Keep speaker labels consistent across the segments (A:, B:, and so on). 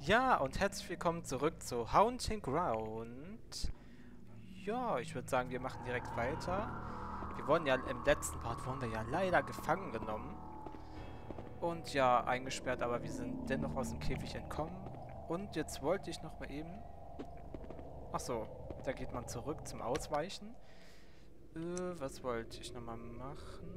A: Ja, und herzlich willkommen zurück zu Haunting Ground. Ja, ich würde sagen, wir machen direkt weiter. Wir wurden ja im letzten Part wurden wir ja leider gefangen genommen und ja eingesperrt, aber wir sind dennoch aus dem Käfig entkommen. Und jetzt wollte ich noch mal eben. Ach so, da geht man zurück zum Ausweichen. Was wollte ich noch mal machen?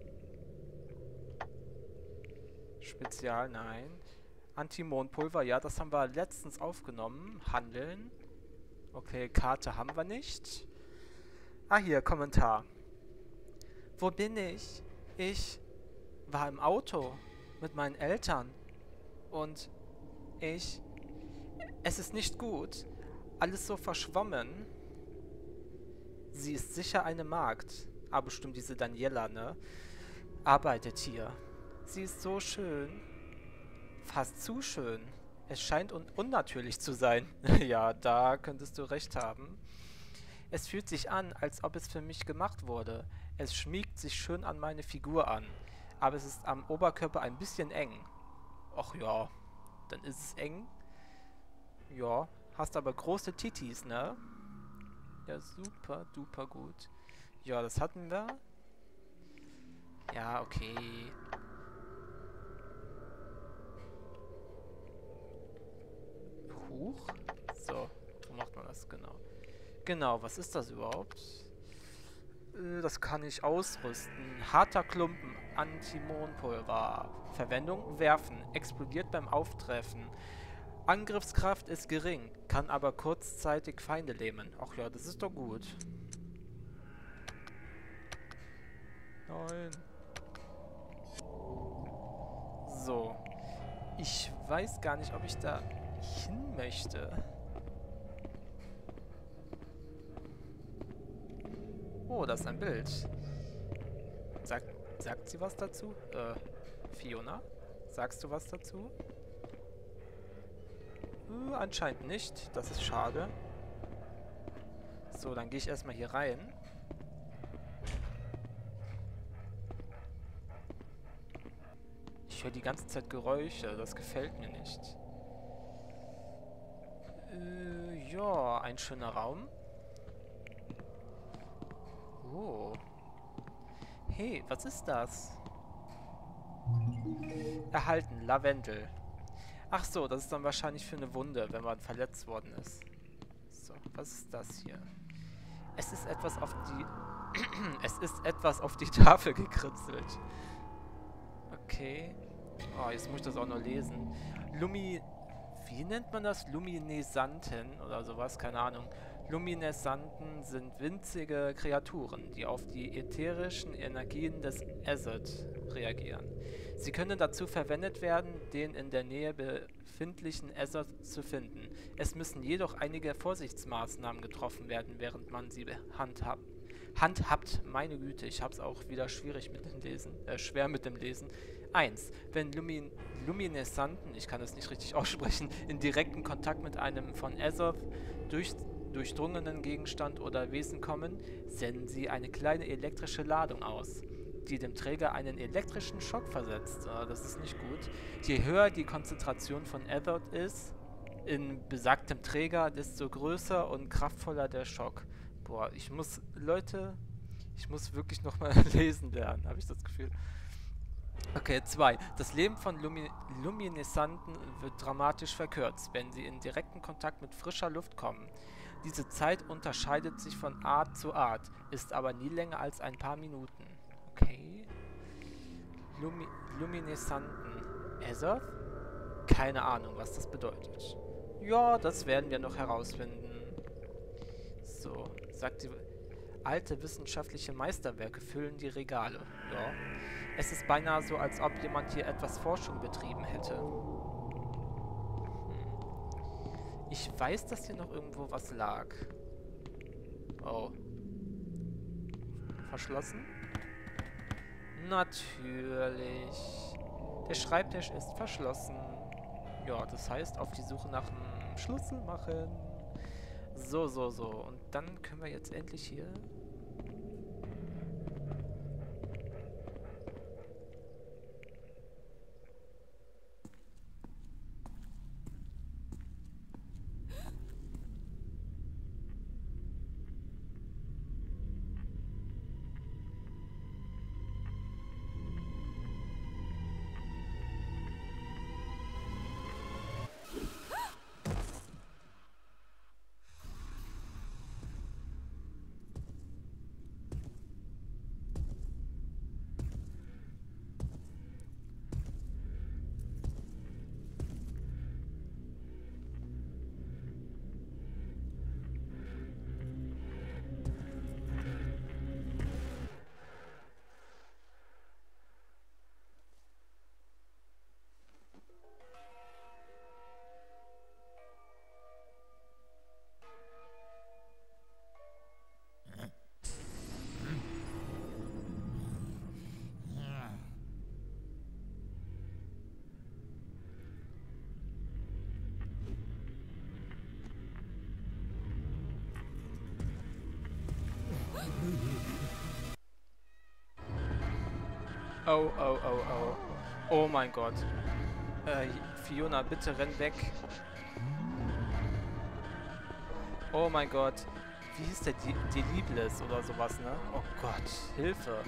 A: Spezial, nein. Antimonpulver, ja, das haben wir letztens aufgenommen. Handeln. Okay, Karte haben wir nicht. Ah, hier, Kommentar. Wo bin ich? Ich war im Auto mit meinen Eltern. Und ich... Es ist nicht gut. Alles so verschwommen. Sie ist sicher eine Magd. Ah, bestimmt diese Daniela, ne? Arbeitet hier. Sie ist so schön. Fast zu schön. Es scheint unnatürlich zu sein. Ja, da könntest du recht haben. Es fühlt sich an, als ob es für mich gemacht wurde. Es schmiegt sich schön an meine Figur an. Aber es ist am Oberkörper ein bisschen eng. Ach ja, dann ist es eng. Ja, hast aber große Titis, ne? Ja, super, duper gut. Ja, das hatten wir. Ja, okay. Huch. So, wo macht man das genau? Genau, was ist das überhaupt? Das kann ich ausrüsten. Harter Klumpen, Antimonpulver. Verwendung, werfen. Explodiert beim Auftreffen. Angriffskraft ist gering, kann aber kurzzeitig Feinde lähmen. Ach ja, das ist doch gut. Nein. So. Ich weiß gar nicht, ob ich da hin möchte. Oh, das ist ein Bild. Sagt, sagt sie was dazu? Fiona? Sagst du was dazu? Anscheinend nicht. Das ist schade. So, dann gehe ich erstmal hier rein. Ich höre die ganze Zeit Geräusche. Das gefällt mir nicht. Ja, ein schöner Raum. Oh. Hey, was ist das? Erhalten, Lavendel. Ach so, das ist dann wahrscheinlich für eine Wunde, wenn man verletzt worden ist. So, was ist das hier? Es ist etwas auf die... es ist etwas auf die Tafel gekritzelt. Okay. Oh, jetzt muss ich das auch noch lesen. Wie nennt man das? Luminesanten oder sowas? Keine Ahnung. Luminescenten sind winzige Kreaturen, die auf die ätherischen Energien des Azoth reagieren. Sie können dazu verwendet werden, den in der Nähe befindlichen Azoth zu finden. Es müssen jedoch einige Vorsichtsmaßnahmen getroffen werden, während man sie handhabt. Meine Güte, ich hab's auch wieder schwierig mit dem Lesen, schwer mit dem Lesen. 1. Wenn Luminescenten, ich kann das nicht richtig aussprechen, in direkten Kontakt mit einem von Azoth durchdrungenen Gegenstand oder Wesen kommen, senden sie eine kleine elektrische Ladung aus, die dem Träger einen elektrischen Schock versetzt. Das ist nicht gut. Je höher die Konzentration von Azoth ist, in besagtem Träger, desto größer und kraftvoller der Schock. Boah, Leute, ich muss wirklich nochmal lesen lernen, habe ich das Gefühl. Okay, 2. Das Leben von Luminescenten wird dramatisch verkürzt, wenn sie in direkten Kontakt mit frischer Luft kommen. Diese Zeit unterscheidet sich von Art zu Art, ist aber nie länger als ein paar Minuten. Okay. Luminescenten. Azoth? Keine Ahnung, was das bedeutet. Ja, das werden wir noch herausfinden. So, sagt die... Alte wissenschaftliche Meisterwerke füllen die Regale. Ja. Es ist beinahe so, als ob jemand hier etwas Forschung betrieben hätte. Ich weiß, dass hier noch irgendwo was lag. Oh. Verschlossen? Natürlich. Der Schreibtisch ist verschlossen. Ja, das heißt, auf die Suche nach einem Schlüssel machen. So. Und dann können wir jetzt endlich hier... Oh, oh, oh, oh. Oh mein Gott. Fiona, bitte renn weg. Oh mein Gott. Wie hieß der? Deliblis oder sowas, ne? Oh Gott. Hilfe.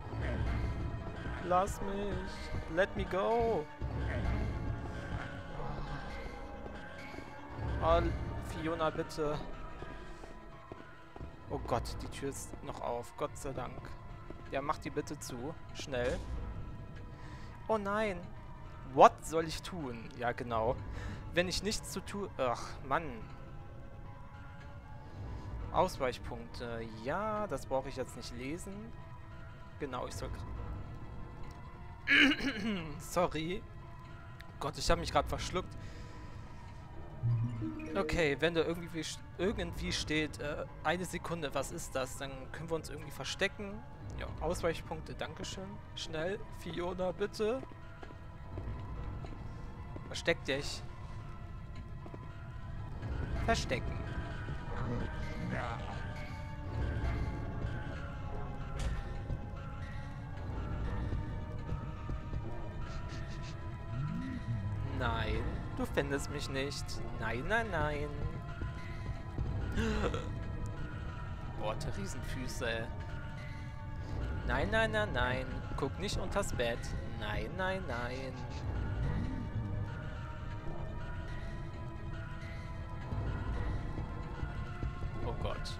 A: Lass mich. Let me go. Oh, Fiona, bitte. Oh Gott, die Tür ist noch auf. Gott sei Dank. Ja, mach die bitte zu. Schnell. Oh nein. What soll ich tun? Ja, genau. Wenn ich nichts zu tun... Ach, Mann. Ausweichpunkte. Ja, das brauche ich jetzt nicht lesen. Genau, ich soll... Sorry. Gott, ich habe mich gerade verschluckt. Okay, wenn da irgendwie steht, eine Sekunde, was ist das? Dann können wir uns irgendwie verstecken. Ja, Ausweichpunkte, dankeschön. Schnell, Fiona, bitte. Versteck dich. Verstecken. Nein, du findest mich nicht. Nein, nein, nein. Boah, die Riesenfüße. Nein, nein, nein, nein. Guck nicht unters Bett. Nein, nein, nein. Oh Gott.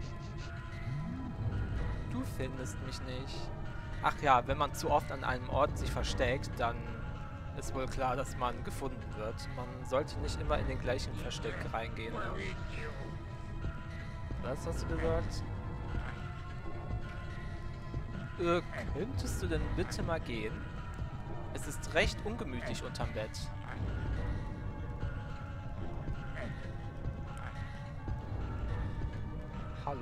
A: Du findest mich nicht. Ach ja, wenn man zu oft an einem Ort sich versteckt, dann ist wohl klar, dass man gefunden wird. Man sollte nicht immer in den gleichen Versteck reingehen. Ne? Was hast du gesagt? Könntest du denn bitte mal gehen? Es ist recht ungemütlich unterm Bett. Hallo?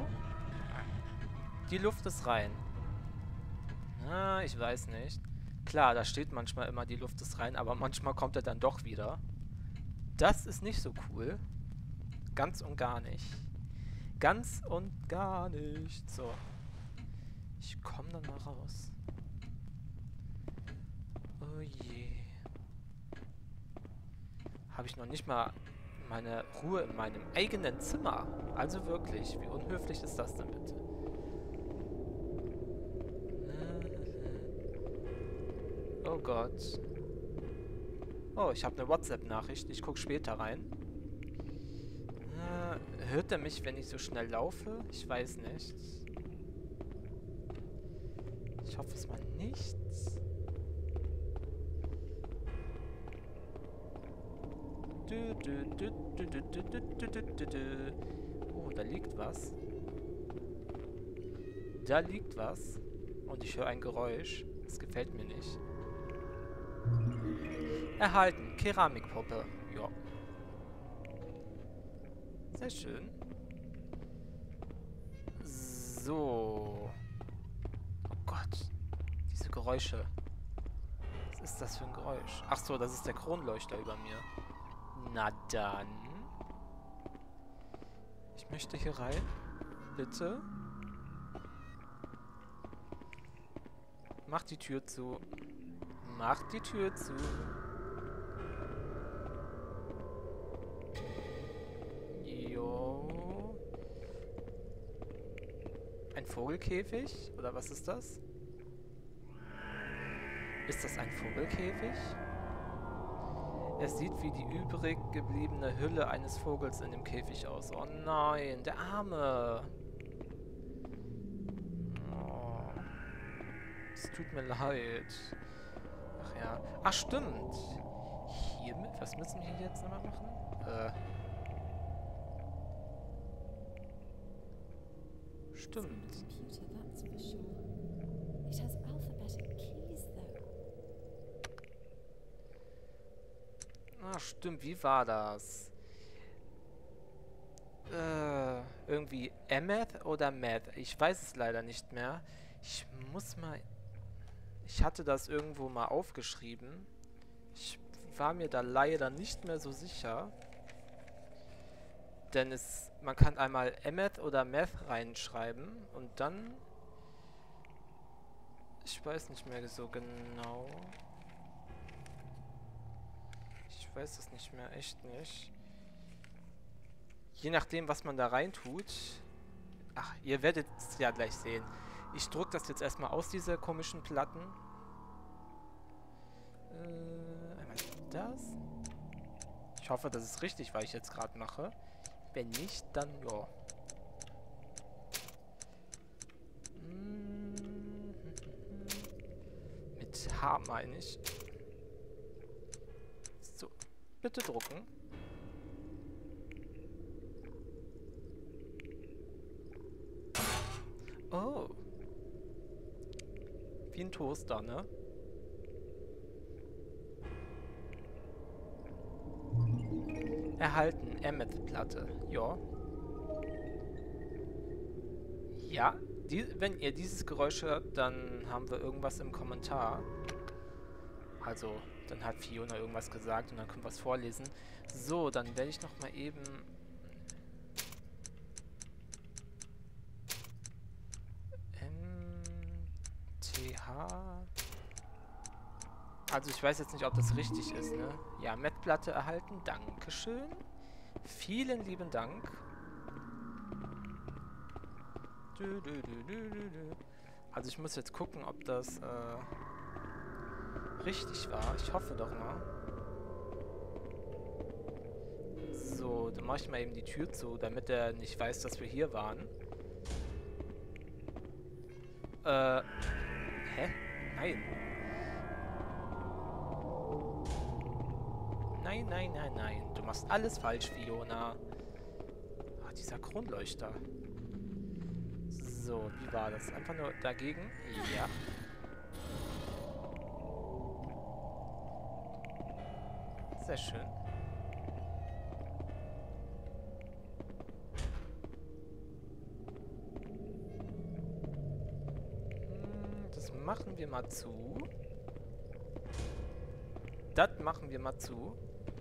A: Die Luft ist rein. Ah, ich weiß nicht. Klar, da steht manchmal immer, die Luft ist rein, aber manchmal kommt er dann doch wieder. Das ist nicht so cool. Ganz und gar nicht. Ganz und gar nicht. So. Ich komme dann mal raus. Oh je. Habe ich noch nicht mal meine Ruhe in meinem eigenen Zimmer. Also wirklich, wie unhöflich ist das denn bitte? Oh Gott. Oh, ich habe eine WhatsApp-Nachricht. Ich gucke später rein. Hört er mich, wenn ich so schnell laufe? Ich weiß nicht. Ich hoffe es mal nicht. Oh, da liegt was. Da liegt was. Und ich höre ein Geräusch. Das gefällt mir nicht. Erhalten. Keramikpuppe. Ja. Sehr schön. So. Oh Gott. Diese Geräusche. Was ist das für ein Geräusch? Ach so, das ist der Kronleuchter über mir. Na dann. Ich möchte hier rein. Bitte. Mach die Tür zu. Mach die Tür zu. Jo. Ein Vogelkäfig? Oder was ist das? Ist das ein Vogelkäfig? Es sieht wie die übrig gebliebene Hülle eines Vogels in dem Käfig aus. Oh nein, der Arme. Oh. Es tut mir leid. Ach ja. Ach stimmt. Hiermit? Was müssen wir hier jetzt nochmal machen? Stimmt. Ah, stimmt. Wie war das? Irgendwie Emeth oder Meth? Ich weiß es leider nicht mehr. Ich muss mal... Ich hatte das irgendwo mal aufgeschrieben. Ich war mir da leider nicht mehr so sicher. Denn man kann einmal Emeth oder Meth reinschreiben und dann Ich weiß nicht mehr so genau. Ich weiß es nicht mehr, echt nicht. Je nachdem, was man da rein tut. Ach, ihr werdet es ja gleich sehen. Ich drücke das jetzt erstmal aus, diese komischen Platten. Einmal das. Ich hoffe, das ist richtig, was ich jetzt gerade mache. Wenn nicht, dann ja. Mit H meine ich. So, bitte drucken. Oh. Wie ein Toaster, ne? Erhalten, Emmet-Platte. Ja. Ja, wenn ihr dieses Geräusch hört, dann haben wir irgendwas im Kommentar. Also, dann hat Fiona irgendwas gesagt und dann können wir es vorlesen. So, dann werde ich noch mal eben... MTH... Also ich weiß jetzt nicht, ob das richtig ist, ne? Ja, Met-Platte erhalten. Dankeschön. Vielen lieben Dank. Also ich muss jetzt gucken, ob das richtig war. Ich hoffe doch mal. So, dann mache ich mal eben die Tür zu, damit er nicht weiß, dass wir hier waren. Hä? Nein. Nein, nein, nein, nein. Du machst alles falsch, Fiona. Ach, dieser Kronleuchter. So, wie war das? Einfach nur dagegen? Ja. Sehr schön. Das machen wir mal zu. Das machen wir mal zu.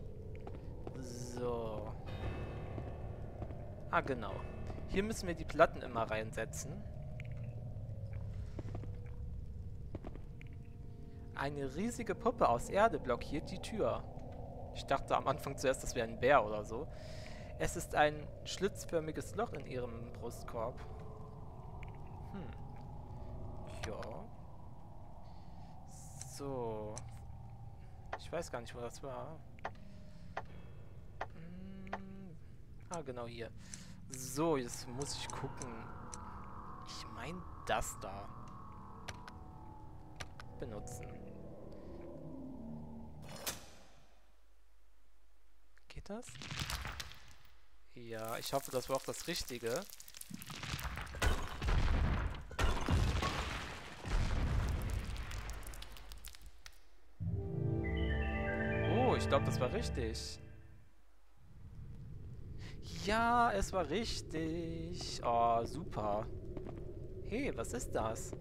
A: So. Ah, genau. Hier müssen wir die Platten immer reinsetzen. Eine riesige Puppe aus Erde blockiert die Tür. Ich dachte am Anfang zuerst, das wäre ein Bär oder so. Es ist ein schlitzförmiges Loch in ihrem Brustkorb. Ja. So. Ich weiß gar nicht, wo das war. Ah, genau hier. So, jetzt muss ich gucken. Ich meine das da. Benutzen. Geht das? Ja, ich hoffe, das war auch das Richtige. Oh, ich glaube, das war richtig. Ja, es war richtig. Oh, super. Hey, was ist das?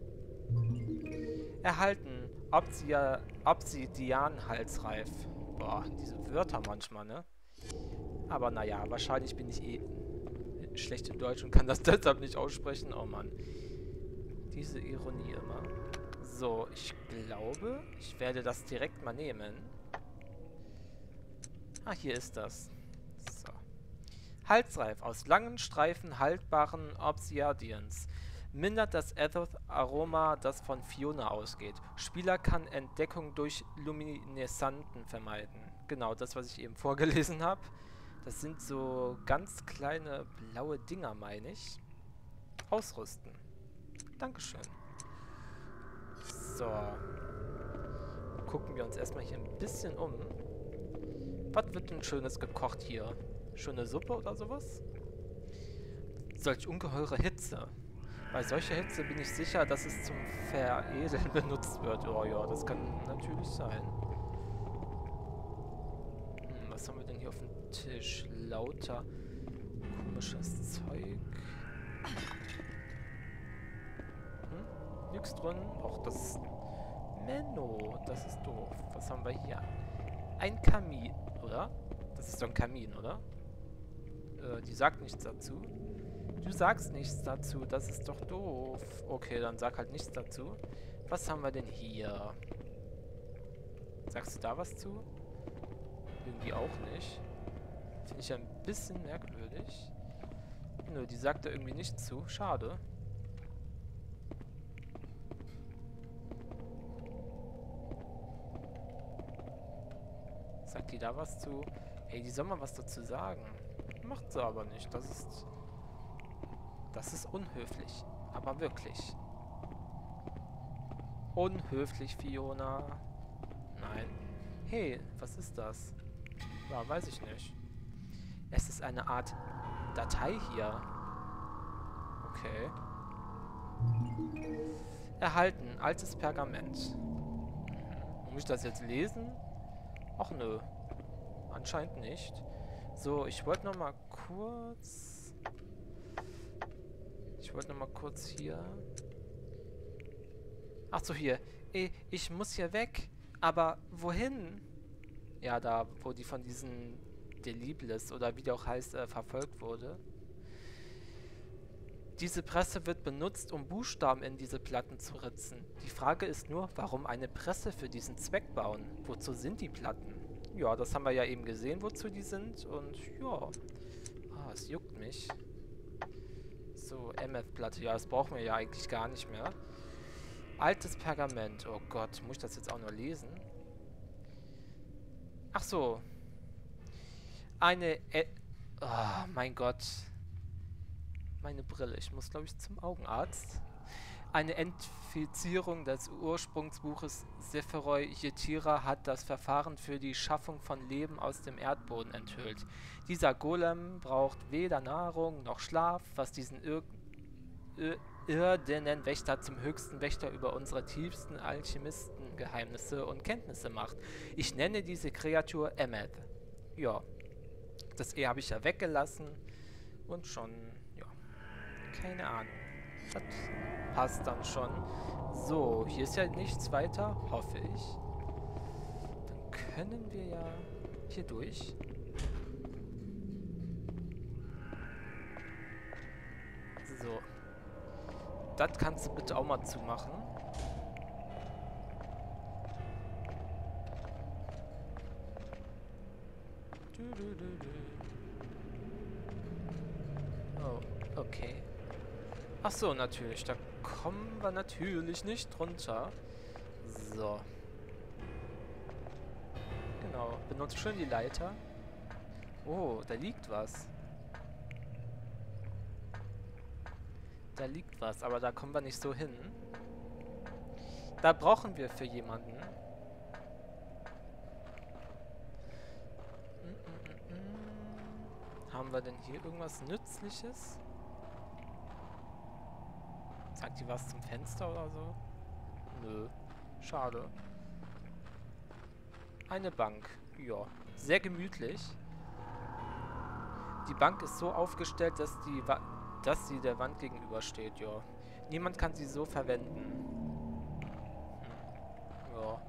A: Erhalten. Obsidian-Halsreif. Boah, diese Wörter manchmal, ne? Aber naja, wahrscheinlich bin ich eh schlecht in Deutsch und kann das deshalb nicht aussprechen. Oh Mann. Diese Ironie immer. So, ich glaube, ich werde das direkt mal nehmen. Ah, hier ist das. So. Halsreif aus langen Streifen haltbaren Obsidians. Mindert das Ethos-Aroma, das von Fiona ausgeht. Spieler kann Entdeckung durch Lumineszenzen vermeiden. Genau, das, was ich eben vorgelesen habe. Das sind so ganz kleine blaue Dinger, meine ich. Ausrüsten. Dankeschön. So. Gucken wir uns erstmal hier ein bisschen um. Was wird denn Schönes gekocht hier? Schöne Suppe oder sowas? Solch ungeheure Hitze. Bei solcher Hitze bin ich sicher, dass es zum Veredeln benutzt wird. Oh ja, das kann natürlich sein. Was haben wir denn hier auf dem Tisch? Lauter komisches Zeug. Nix drin. Och, das ist... Menno, das ist doof. Was haben wir hier? Ein Kamin, oder? Das ist doch ein Kamin, oder? Die sagt nichts dazu. Du sagst nichts dazu, das ist doch doof. Okay, dann sag halt nichts dazu. Was haben wir denn hier? Sagst du da was zu? Irgendwie auch nicht. Finde ich ein bisschen merkwürdig. Nö, die sagt da irgendwie nichts zu. Schade. Sagt die da was zu? Ey, die soll mal was dazu sagen. Macht sie aber nicht. Das ist unhöflich. Aber wirklich. Unhöflich, Fiona. Nein. Hey, was ist das? Ja, weiß ich nicht. Es ist eine Art Datei hier. Okay. Erhalten. Altes Pergament. Muss ich das jetzt lesen? Ach nö. Anscheinend nicht. So, ich wollte noch mal kurz... hier... Ach so, hier. Ich muss hier weg. Aber wohin? Ja, da, wo die von diesen Delibles, oder wie der auch heißt, verfolgt wurde. Diese Presse wird benutzt, um Buchstaben in diese Platten zu ritzen. Die Frage ist nur, warum eine Presse für diesen Zweck bauen? Wozu sind die Platten? Ja, das haben wir ja eben gesehen, wozu die sind. Und ja, es juckt mich. So, MF-Platte. Ja, das brauchen wir ja eigentlich gar nicht mehr. Altes Pergament. Oh Gott, muss ich das jetzt auch noch lesen? Ach so. Oh, mein Gott. Meine Brille. Ich muss, glaube ich, zum Augenarzt. Eine Entfizierung des Ursprungsbuches Sephiroth Yetira hat das Verfahren für die Schaffung von Leben aus dem Erdboden enthüllt. Dieser Golem braucht weder Nahrung noch Schlaf, was diesen irdenen Wächter zum höchsten Wächter über unsere tiefsten Alchemistengeheimnisse und Kenntnisse macht. Ich nenne diese Kreatur Emmet. Ja, das E habe ich ja weggelassen und schon, ja, keine Ahnung. Das passt dann schon. So, hier ist ja nichts weiter, hoffe ich. Dann können wir ja hier durch. So. Das kannst du bitte auch mal zumachen. Oh, okay. Ach so, natürlich. Da kommen wir natürlich nicht runter. So. Genau. Benutzt schön die Leiter. Oh, da liegt was. Da liegt was, aber da kommen wir nicht so hin. Da brauchen wir für jemanden. Haben wir denn hier irgendwas Nützliches? Sagt die was zum Fenster oder so? Nö. Schade. Eine Bank. Ja. Sehr gemütlich. Die Bank ist so aufgestellt, dass sie der Wand gegenübersteht, ja. Niemand kann sie so verwenden. Ja.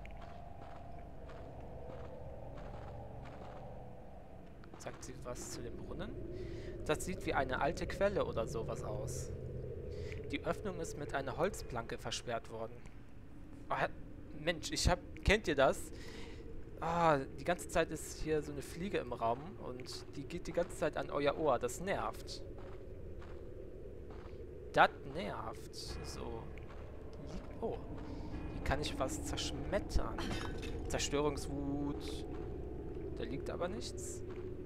A: Sagt sie was zu dem Brunnen? Das sieht wie eine alte Quelle oder sowas aus. Die Öffnung ist mit einer Holzplanke versperrt worden. Oh, Mensch, kennt ihr das? Die ganze Zeit ist hier so eine Fliege im Raum und die geht die ganze Zeit an euer Ohr. Das nervt. Das nervt. So. Oh. Hier kann ich was zerschmettern. Zerstörungswut. Da liegt aber nichts.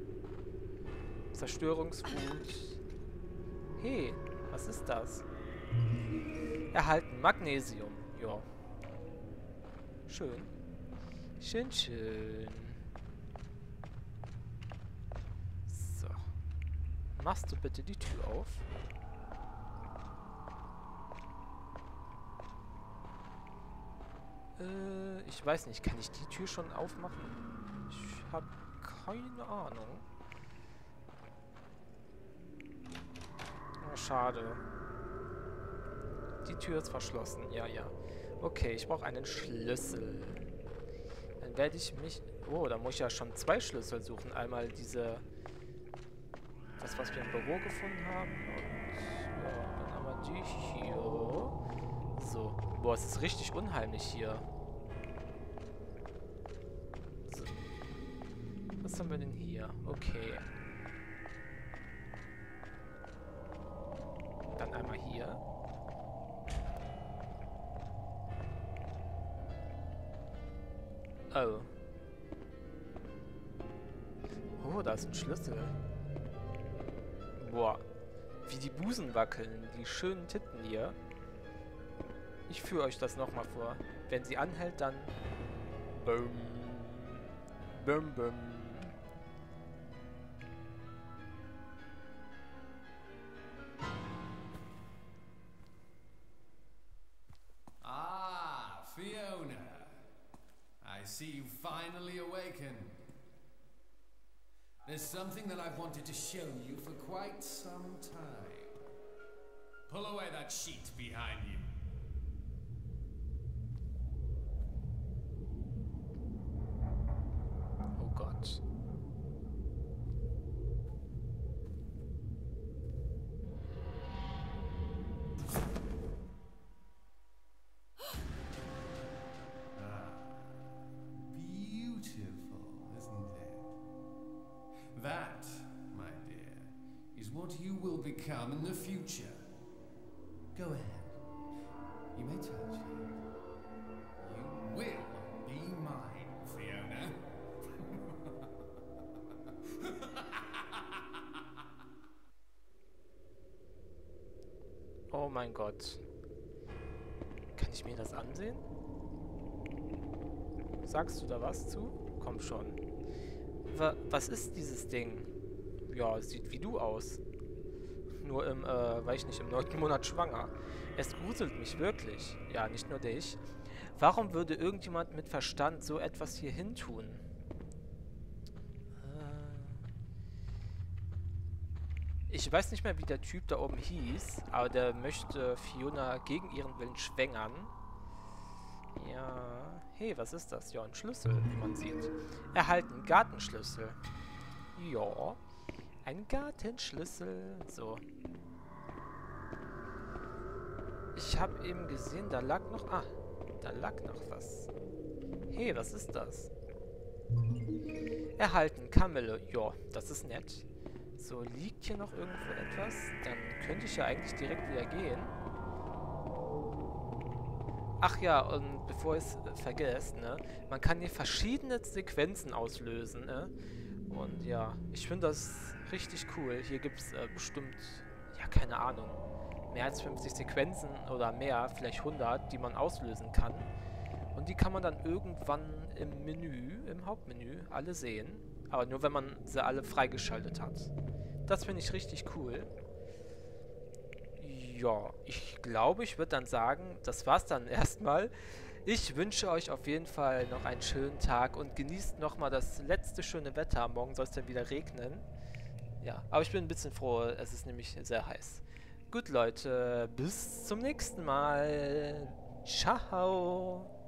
A: Zerstörungswut. Hey, was ist das? Erhalten. Magnesium. Ja. Schön. Schön, schön. So. Machst du bitte die Tür auf? Ich weiß nicht. Kann ich die Tür schon aufmachen? Ich habe keine Ahnung. Oh, schade. Die Tür ist verschlossen. Ja, ja. Okay, ich brauche einen Schlüssel. Dann werde ich mich... Oh, da muss ich ja schon 2 Schlüssel suchen. Einmal das, was wir im Büro gefunden haben. Und ja, dann haben wir die hier. So. Boah, es ist richtig unheimlich hier. So. Was haben wir denn hier? Okay. Dann einmal hier. Oh. Oh, da ist ein Schlüssel. Boah. Wie die Busen wackeln. Die schönen Titten hier. Ich führe euch das nochmal vor. Wenn sie anhält, dann... Bum. Bum, bum.
B: Ah, Fiona. I see you finally awakened. There's something that I've wanted to show you for quite some time. Pull away that sheet behind you.
A: Oh Gott.
B: Beautiful, isn't it? That, my dear, is what you will become in the future. Go ahead. You may touch it. You will be mine, Fiona.
A: Oh mein Gott. Kann ich mir das ansehen? Sagst du da was zu? Komm schon. Was ist dieses Ding? Ja, es sieht wie du aus. Nur war ich nicht im 9. Monat schwanger. Es gruselt mich wirklich. Ja, nicht nur dich. Warum würde irgendjemand mit Verstand so etwas hier hin tun? Ich weiß nicht mehr, wie der Typ da oben hieß, aber der möchte Fiona gegen ihren Willen schwängern. Ja. Hey, was ist das? Ja, ein Schlüssel, wie man sieht. Erhalten Gartenschlüssel. Ja. Ein Gartenschlüssel. So. Ich habe eben gesehen, da lag noch... Ah, da lag noch was. Hey, was ist das? Erhalten Kamille. Ja, das ist nett. So, liegt hier noch irgendwo etwas? Dann könnte ich ja eigentlich direkt wieder gehen. Ach ja, und bevor ich es vergesse, ne? Man kann hier verschiedene Sequenzen auslösen, ne? Und ja, ich finde das richtig cool. Hier gibt es bestimmt, ja, keine Ahnung, mehr als 50 Sequenzen oder mehr, vielleicht 100, die man auslösen kann. Und die kann man dann irgendwann im Menü, im Hauptmenü, alle sehen. Aber nur, wenn man sie alle freigeschaltet hat. Das finde ich richtig cool. Ja, ich glaube, ich würde dann sagen, das war's dann erstmal. Ich wünsche euch auf jeden Fall noch einen schönen Tag und genießt nochmal das letzte schöne Wetter. Morgen soll es dann wieder regnen. Ja, aber ich bin ein bisschen froh, es ist nämlich sehr heiß. Gut, Leute, bis zum nächsten Mal. Ciao.